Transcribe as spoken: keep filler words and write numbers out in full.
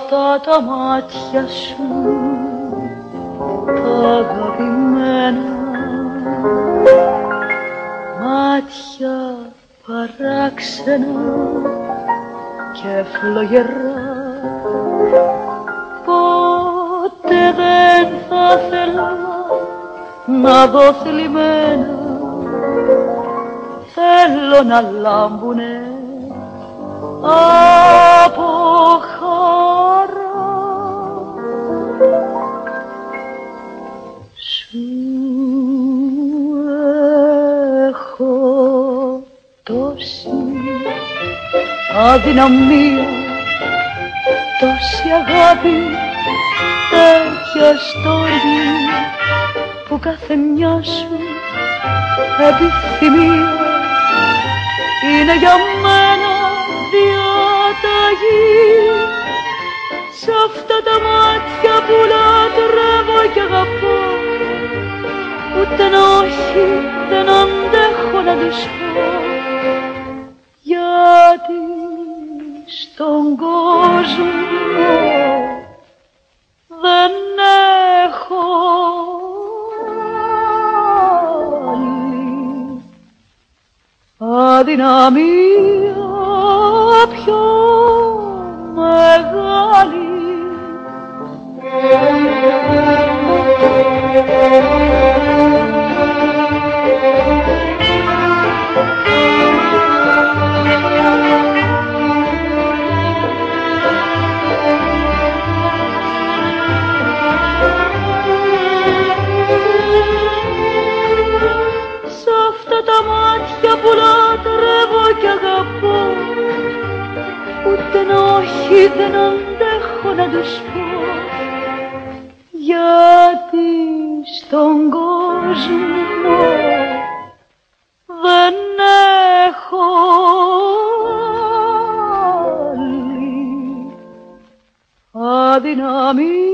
αυτά τα μάτια σου τα αγαπημένα, μάτια παράξενα και φλογερά. Ποτέ δεν θα θέλα να δω θλιμμένα, θέλω να λάμπουνε από χαρά. Σου έχω τόση αδυναμία, τόση αγάπη, τέτοια στοργή, που κάθε μια σου επιθυμία είναι για μένα διαταγή. Σ' αυτά τα μάτια που λατρεύω και αγαπώ, ούτε ένα όχι δεν αντέχω να τους πω, γιατί στον κόσμο δεν έχω άλλη αδυναμία πιο μεγάλη. Σ' αυτά τα μάτια που λατρεύω και αγαπώ, ούτε ένα όχι δεν αντέχω να τους πω, γιατί στον κόσμο δεν έχω άλλη αδυναμία.